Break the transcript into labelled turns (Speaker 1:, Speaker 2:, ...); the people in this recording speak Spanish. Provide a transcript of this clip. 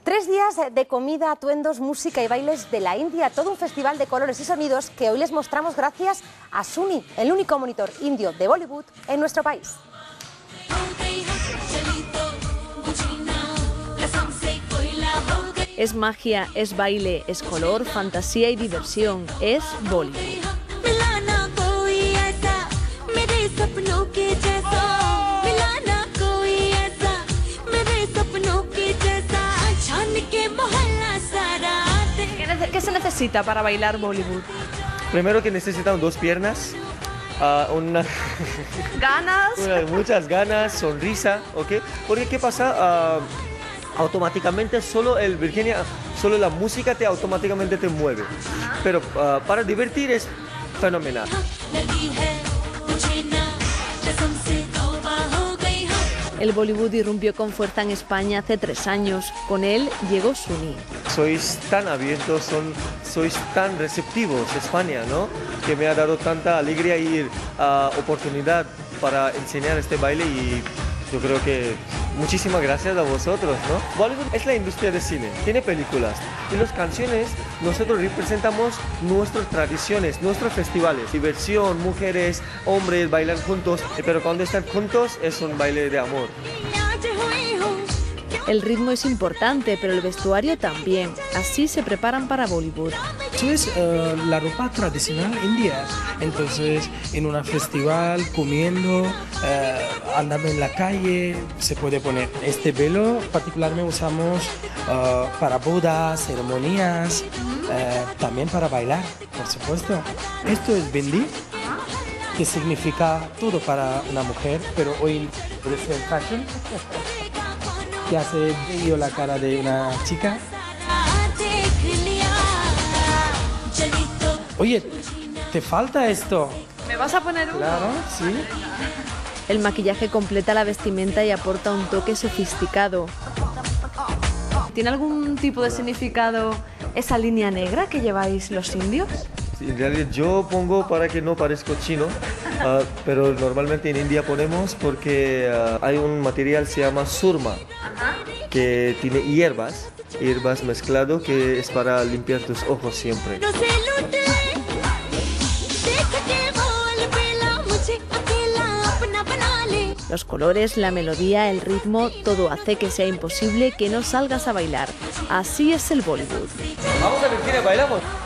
Speaker 1: 3 días de comida, atuendos, música y bailes de la India, todo un festival de colores y sonidos que hoy les mostramos gracias a Suni, el único monitor indio de Bollywood en nuestro país.
Speaker 2: Es magia, es baile, es color, fantasía y diversión, es Bollywood. ¿Qué se necesita para bailar Bollywood?
Speaker 3: Primero que necesitan 2 piernas,
Speaker 2: ¿Ganas?
Speaker 3: muchas ganas, sonrisa, ¿ok? Porque ¿qué pasa? Automáticamente solo la música automáticamente te mueve. Pero para divertir es fenomenal.
Speaker 2: El Bollywood irrumpió con fuerza en España hace 3 años. Con él llegó Suni.
Speaker 3: Sois tan abiertos, sois tan receptivos, España, ¿no? Que me ha dado tanta alegría y oportunidad para enseñar este baile y yo creo que muchísimas gracias a vosotros, ¿no? Bollywood es la industria de cine, tiene películas y las canciones nosotros representamos nuestras tradiciones, nuestros festivales, diversión, mujeres, hombres bailan juntos, pero cuando están juntos es un baile de amor.
Speaker 2: El ritmo es importante, pero el vestuario también. Así se preparan para Bollywood.
Speaker 4: Eso es la ropa tradicional india. Entonces, en un festival, comiendo, andando en la calle, se puede poner este velo. Particularmente usamos para bodas, ceremonias, también para bailar, por supuesto. Esto es bindi, que significa todo para una mujer, pero hoy puede ser fashion. Que hace bello la cara de una chica. Oye, ¿te falta esto?
Speaker 2: ¿Me vas a poner uno?
Speaker 4: Claro, sí.
Speaker 2: El maquillaje completa la vestimenta y aporta un toque sofisticado. ¿Tiene algún tipo de significado esa línea negra que lleváis los indios?
Speaker 3: Sí, en realidad yo pongo para que no parezca chino, pero normalmente en India ponemos porque hay un material que se llama surma, que tiene hierbas mezclado que es para limpiar tus ojos siempre.
Speaker 2: Los colores, la melodía, el ritmo, todo hace que sea imposible que no salgas a bailar. Así es el Bollywood.
Speaker 3: Vamos a ver, bailamos.